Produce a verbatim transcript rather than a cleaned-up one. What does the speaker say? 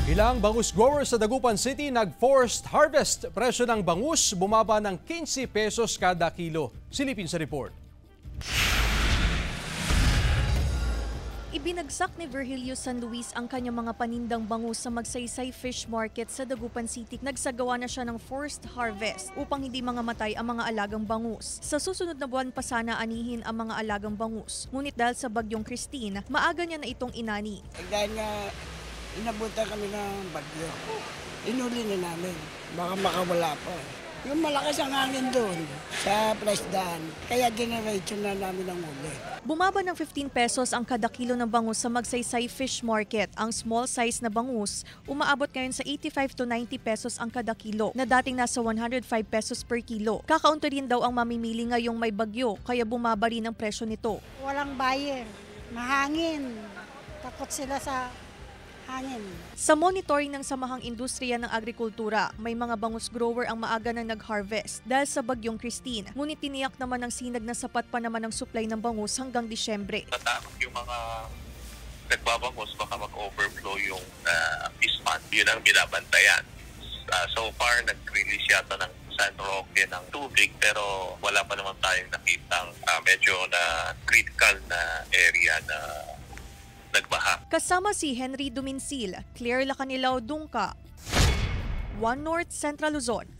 Ilang bangus growers sa Dagupan City nag-forced harvest. Presyo ng bangus bumaba ng quince pesos kada kilo. Silipin sa report. Ibinagsak ni Virgilio San Luis ang kanyang mga panindang bangus sa Magsaysay Fish Market sa Dagupan City. Nagsagawa na siya ng forced harvest upang hindi mangamatay ang mga alagang bangus. Sa susunod na buwan pa sana anihin ang mga alagang bangus. Ngunit dahil sa bagyong Christine, maaga niya na itong inani. Dahil nga inabutan kami ng bagyo, inuli na namin. Baka makawala pa. Yung malakas ang hangin doon sa Presdan, kaya generation na namin ang uli. Bumaba ng fifteen pesos ang kada kilo ng bangus sa Magsaysay Fish Market. Ang small size na bangus, umaabot ngayon sa eighty-five to ninety pesos ang kada kilo, na dating nasa one hundred five pesos per kilo. Kakaunti rin daw ang mamimili ngayong may bagyo, kaya bumaba rin ang presyo nito. Walang buyer, mahangin, takot sila sa hangin. Sa monitoring ng Samahang Industriya ng Agrikultura, may mga bangus grower ang maaga na nag-harvest dahil sa bagyong Christine. Ngunit tiniyak naman ng sinag na sapat pa naman ang supply ng bangus hanggang Disyembre. Natakot yung mga nagbabangus, baka mag-overflow yung uh, fish pond. Yun ang binabantayan. Uh, so far, nag-release yata ng San Roque ng tubig, pero wala pa naman tayong nakitang uh, medyo na critical na area na nagbaha. Kasama si Henry Duminsil, Claire Lacanilao Dungka, One North Central Luzon.